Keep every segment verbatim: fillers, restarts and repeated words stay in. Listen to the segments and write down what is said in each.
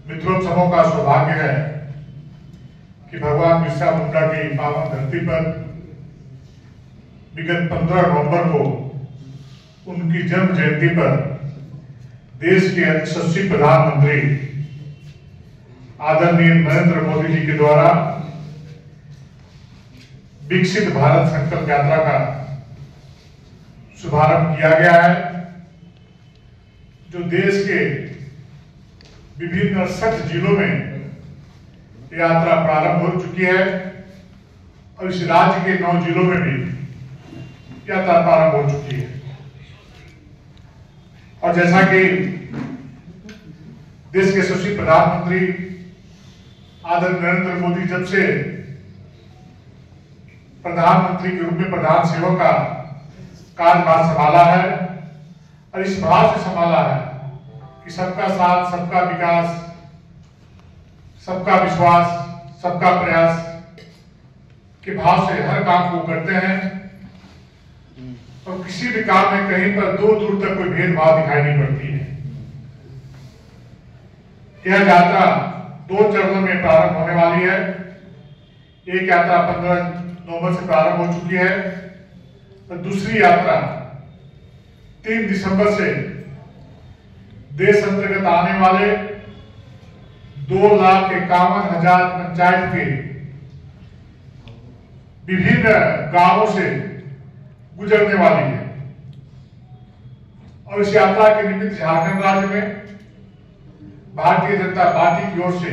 मित्रों सबों का सौभाग्य है कि भगवान बिरसा मुंडा की पावन धरती पर विगत पंद्रह नवंबर को उनकी जन्म जयंती पर देश के यशस्वी प्रधानमंत्री आदरणीय नरेंद्र मोदी जी के द्वारा विकसित भारत संकल्प यात्रा का शुभारंभ किया गया है, जो देश के विभिन्न अड़सठ जिलों में यात्रा प्रारंभ हो चुकी है और इस राज्य के नौ जिलों में भी यात्रा प्रारंभ हो चुकी है। और जैसा कि देश के यशस्वी प्रधानमंत्री आदरणीय नरेंद्र मोदी जब से प्रधानमंत्री के रूप में प्रधान सेवक का कार्यभार संभाला है और इस भाव से संभाला है कि सबका साथ, सबका विकास, सबका विश्वास, सबका प्रयास के भाव से हर काम को करते हैं और किसी भी काम में कहीं पर दूर दूर तक कोई भेदभाव दिखाई नहीं पड़ती है। यह यात्रा दो चरणों में प्रारंभ होने वाली है। एक यात्रा पंद्रह नवंबर से प्रारंभ हो चुकी है और दूसरी यात्रा तीन दिसंबर से देश अंतर्गत आने वाले दो लाख इक्यावन हजार पंचायत के विभिन्न गांवों से गुजरने वाली है। और इस यात्रा के निमित्त झारखंड राज्य में भारतीय जनता पार्टी की ओर से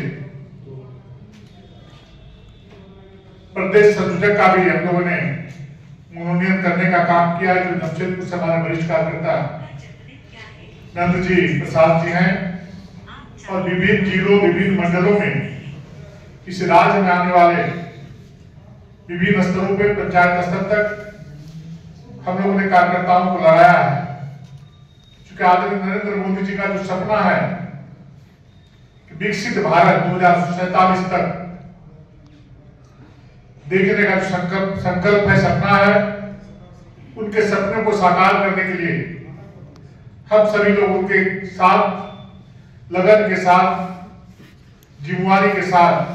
प्रदेश संयोजक का भी हम लोगों ने मनोनयन करने का काम किया है, जो जमशेदपुर से हमारे वरिष्ठ कार्यकर्ता नंद जी प्रसाद जी हैं और विभिन्न जिलों विभिन्न मंडलों में इस राज्य में आने वाले विभिन्न स्तरों पर पंचायत स्तर तक हम लोगों ने कार्यकर्ताओं को लगाया है। क्योंकि आदरणीय नरेंद्र मोदी जी का जो सपना है कि विकसित भारत दो हजार सैतालीस तक देखने का जो संकल्प संकल्प है, सपना है, उनके सपने को साकार करने के लिए हम सभी लोग उनके साथ लगन के साथ, जिम्मेवारी के साथ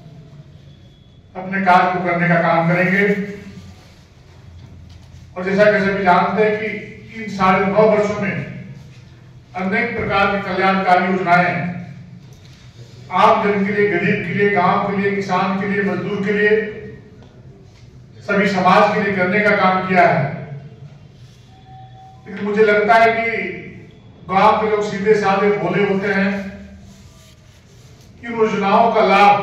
अपने कार्य को करने का काम करेंगे। और जैसा कि सभी जानते हैं कि इन साढ़े नौ वर्षों में अनेक प्रकार की कल्याणकारी योजनाएं आम जन के लिए, गरीब के लिए, गांव के लिए, किसान के लिए, मजदूर के लिए, सभी समाज के लिए करने का काम किया है। लेकिन मुझे लगता है कि गांव के लोग सीधे साधे भोले होते हैं। इन योजनाओं का लाभ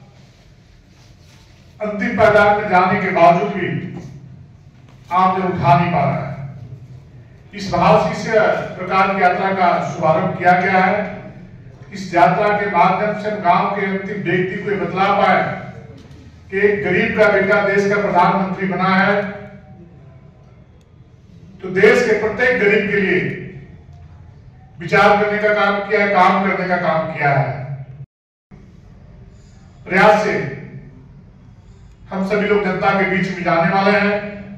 अंतिम पायदान में जाने के बावजूद भी आम जन उठा नहीं पा रहा है। इस भाव से इस प्रकार की यात्रा का शुभारंभ किया गया है। इस यात्रा के माध्यम से गांव के अंतिम व्यक्ति को बतला पाए कि एक गरीब का बेटा देश का प्रधानमंत्री बना है, तो देश के प्रत्येक गरीब के लिए विचार करने का काम किया है, काम करने का काम किया है। प्रयास से हम सभी लोग जनता के बीच में जाने वाले हैं।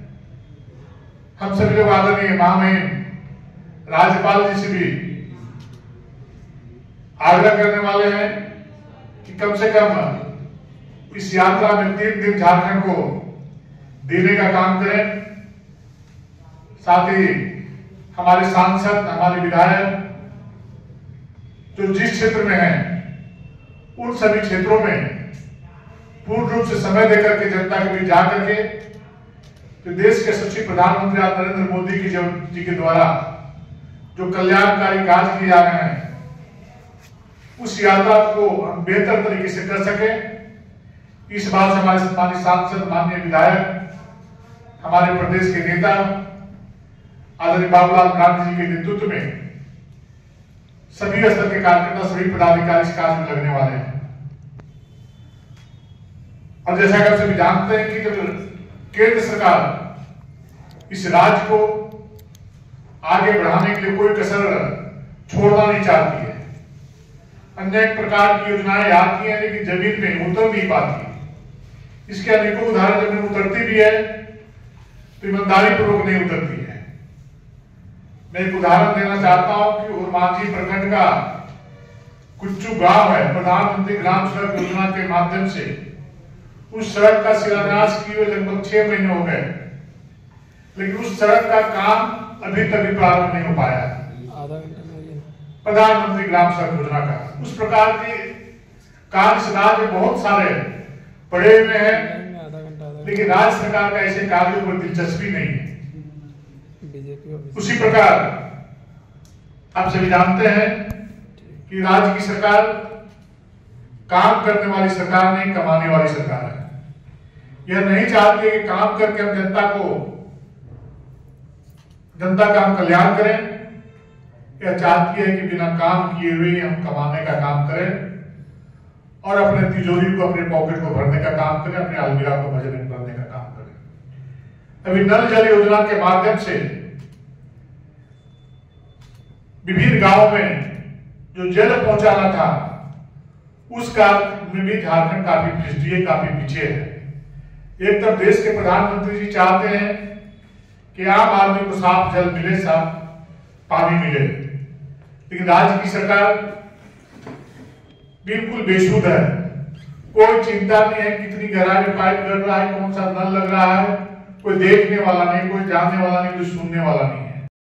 हम सभी लोग आदरणीय महामहिम राज्यपाल जी से भी आग्रह करने वाले हैं कि कम से कम इस यात्रा में तीन दिन झारखंड को देने का काम करें। साथ ही हमारे सांसद, हमारे विधायक जो जिस क्षेत्र में हैं, उन सभी क्षेत्रों में पूर्ण रूप से समय देकर के जनता के बीच जाकर के जो देश के यशस्वी प्रधानमंत्री नरेंद्र मोदी की जी के द्वारा जो कल्याणकारी कार्य किए जा रहे हैं, उस यात्रा को हम बेहतर तरीके से कर सके। इस बात से हमारे माननीय सांसद, माननीय विधायक, हमारे प्रदेश के नेता आदरणीय बाबूलाल गांधी जी के नेतृत्व में सभी स्तर के कार्यकर्ता, सभी पदाधिकारी इस कार्य में लगने वाले हैं। और जैसा कि आप सभी जानते हैं कि जब केंद्र सरकार इस राज्य को आगे बढ़ाने के लिए कोई कसर छोड़ना नहीं चाहती है, अनेक प्रकार की योजनाएं आती हैं लेकिन जमीन में उतर नहीं पाती। इसके अनेकों उदाहरण जमीन उतरती भी है तो ईमानदारी पूर्वक नहीं उतरती है। मैं एक उदाहरण देना चाहता हूं कि उरमांझी प्रखंड का कुच्चू गांव है, प्रधानमंत्री ग्राम सड़क योजना के माध्यम से उस सड़क का शिलान्यास किए लगभग छह महीने हो गए, लेकिन उस सड़क का काम अभी तक भी प्रारंभ नहीं हो पाया है। प्रधानमंत्री ग्राम सड़क योजना का उस प्रकार के कार्य राज्य में बहुत सारे पड़े हुए हैं, लेकिन राज्य सरकार का ऐसे कार्यों पर दिलचस्पी नहीं है। उसी प्रकार आप सभी जानते हैं कि राज्य की सरकार काम करने वाली सरकार नहीं, कमाने वाली सरकार है। यह नहीं चाहती है कि काम करके हम जनता को जनता का हम कल्याण करें, यह चाहती है कि बिना काम किए हुए हम कमाने का काम करें और अपने तिजोरी को, अपने पॉकेट को भरने का काम करें, अपने अलमीरा को बजट भरने का काम करें। अभी नल जल योजना के माध्यम से विभिन्न गांवों में जो जल पहुंचाना था, उस कार्य में भी झारखंड काफी पिछड़े काफी पीछे है। एक तरफ देश के प्रधानमंत्री जी चाहते हैं कि आम आदमी को साफ जल मिले, साफ पानी मिले, लेकिन राज्य की सरकार बिल्कुल बेसुध है। कोई चिंता नहीं है कितनी गहराई में पाइप लग रहा है, कौन सा नल लग रहा है, कोई देखने वाला नहीं, कोई जानने वाला नहीं, कोई सुनने वाला नहीं है।